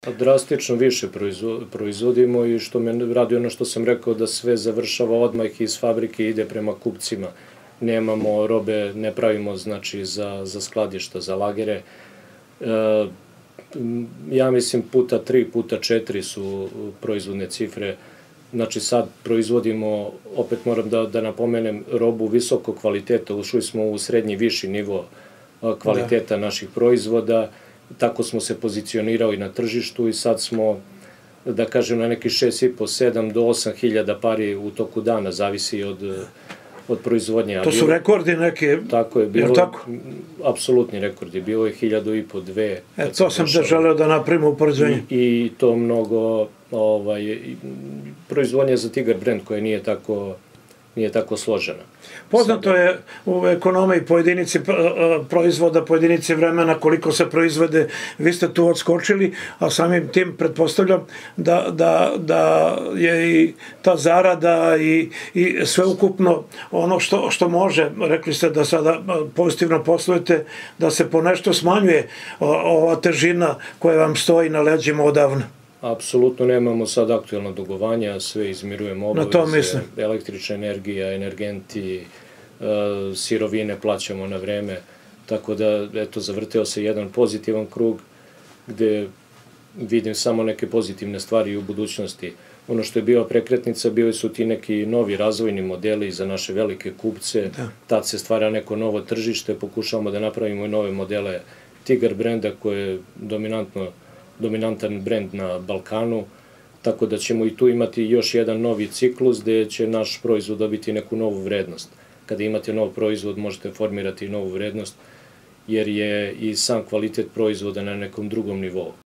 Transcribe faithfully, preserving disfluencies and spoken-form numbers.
Drastično više proizvodimo i što me radi ono što sam rekao da sve završava odmah iz fabrike i ide prema kupcima. Nemamo robe, ne pravimo znači za skladišta, za lagere. Ja mislim puta tri, puta četiri su proizvodne cifre. Znači sad proizvodimo, opet moram da napomenem, robu visokog kvaliteta. Ušli smo u srednji viši nivo kvaliteta naših proizvoda. Tako smo se pozicionirali na tržištu i sad smo, da kažem, na neki šest i po, sedam do osam hiljada pari u toku dana, zavisi od proizvodnje. To su rekordi neke, tako je bilo, apsolutni rekordi, bilo je hiljadu i po, dve. E, to sam da želeo da napravimo upoređenje. I to mnogo, proizvodnja za Tigar brand koja nije tako nije tako složena. Poznato je u ekonomiji po jedinici proizvoda, po jedinici vremena koliko se proizvode, vi ste tu odskočili, a samim tim pretpostavljam da je i ta zarada i sveukupno ono što može, rekli ste da sada pozitivno poslujete, da se po nešto smanjuje ova težina koja vam stoji na leđima odavno. Apsolutno nemamo sad aktuelna dugovanja, sve izmirujemo obaveze, električna energija, energenti, sirovine plaćamo na vreme, tako da, eto, zavrteo se jedan pozitivan krug gde vidim samo neke pozitivne stvari u budućnosti. Ono što je bila prekretnica, bili su ti neki novi razvojni modeli za naše velike kupce, tad se stvara neko novo tržište, pokušavamo da napravimo i nove modele Tigar brenda koje je dominantno dominantan brend na Balkanu, tako da ćemo i tu imati još jedan novi ciklus gde će naš proizvod dobiti neku novu vrednost. Kada imate nov proizvod možete formirati novu vrednost jer je i sam kvalitet proizvoda na nekom drugom nivou.